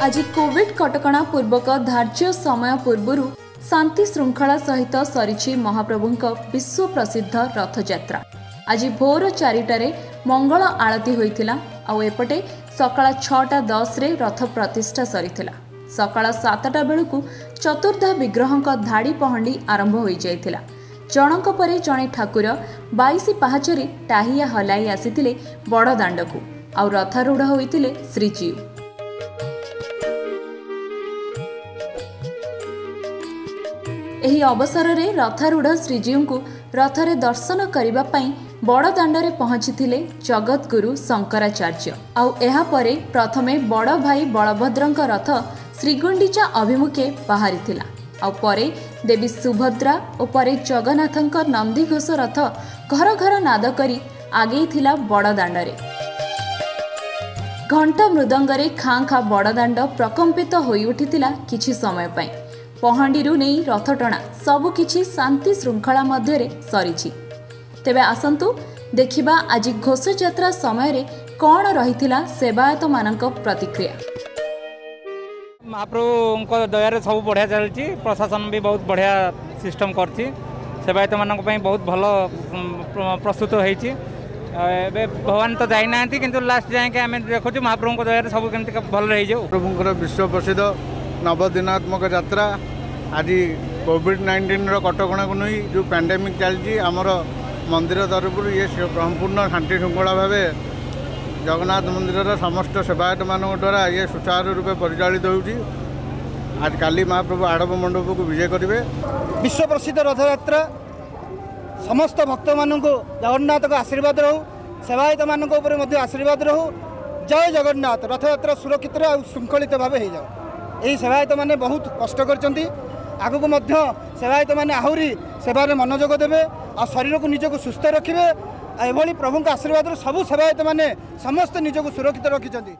आज कोविड कटकणा पूर्वक धार्य समय पूर्व शांति श्रृंखला सहित सरी महाप्रभुंक विश्व प्रसिद्ध रथयात्रा। आज भोर 4टारे मंगल आरती होइथिला आउ एपटे सकाळ 6:10 रे रथ प्रतिष्ठा सरीथिला। सकाळ 7टा बेलू चतुर्धा विग्रहंक धाड़ी पहंडी आरंभ हो जाइथिला। जनक परे जणे ठाकुर 22 पाहाचरी टाहिया हलाई आसीथिले बड़ दांडकू आउ रथारूढ़ होइथिले श्रीजीव। एही अवसर रे रथारूढ़ श्रीजीव को रथरे दर्शन करिबा पई बड़ दांडरे पहुंचीथिले जगतगुरु शंकराचार्य। आउ एहा परे प्रथमे बड़ भाई बलभद्रंक रथ श्रीगुंडीचा अभिमुखे बाहरीथिला। आउ परे देवी सुभद्रा और परे जगन्नाथंक नंदीघोष रथ घर घर नाद करी आगे थिला बड़ दांडरे। घंटा मृदंगरे खाँ खाँ बड़ दांड प्रकंपित होई उठिथिला किछि समय पई। पहंडीरू नहीं रथ टणा सबुकिछि शांति श्रृंखला मध्यरे सरीछि। तेबे आसंतु देखिबा आज घोष यात्रा समय रे कौन रहिथिला सेवायत मानक प्रतिक्रिया। महाप्रभु दया सब बढ़िया चलती, प्रशासन भी बहुत बढ़िया सिस्टम करछि। सेवायत मानक पई बहुत भलो प्रस्तुत होईछि। भगवान तो जाई नांती किंतु लास्ट जाए के आम देखु महाप्रभु दया सब केमती भल रही जाऊ। प्रभुंकर विश्व प्रसिद्ध नवदिनात्मक यात्रा आज कोविड-19 कटकणा को नहीं जो पैंडेमिक चलती आमर मंदिर तरफ ये संपूर्ण शांति श्रृंखला भाव जगन्नाथ मंदिर समस्त सेवायत मान द्वारा ये सुचारू रूपे परिचालित होती। आज काली महाप्रभु आड़प मंडप को विजय करेंगे। विश्व प्रसिद्ध रथयात्रा समस्त भक्त मानू जगन्नाथ का आशीर्वाद रहू, सेवायत मान आशीर्वाद रहू। जय जगन्नाथ। रथयात्रा सुरक्षित और श्रृंखलित भाव हो जाओ। यही सेवायत मैंने बहुत कष्ट कर आगु को सेवायत मैंने आहरी सेवार मनोजोग देवे आ शरीर को निजक सुस्थ रखिए। एभली प्रभु का आशीर्वाद सबू सेवायत मैंने समस्त निजक सुरक्षित रखिंट।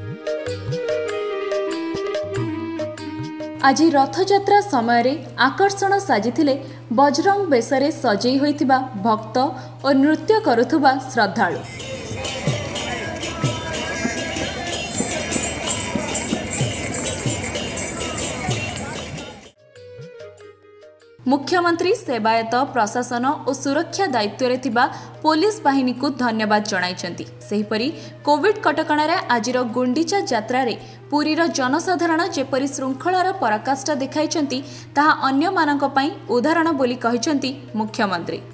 आज रथयात्रा समय रे आकर्षण साजिथिले बजरंग बेसरे सजई होइथिबा भक्त और नृत्य करुथुबा श्रद्धालु। मुख्यमंत्री सेवायत प्रशासन और सुरक्षा दायित्व रे थिबा पुलिस बाहिनी को धन्यवाद जणाइछंती। सेहिपरि कोविड कटकणारे आजिर गुंडीचा यात्रा रे पुरीर जनसाधारण जेपरि श्रृंखलार पराकाष्ठा देखाइछंती ताहा अन्य मानक पई उदाहरण बोली कहिछंती मुख्यमंत्री।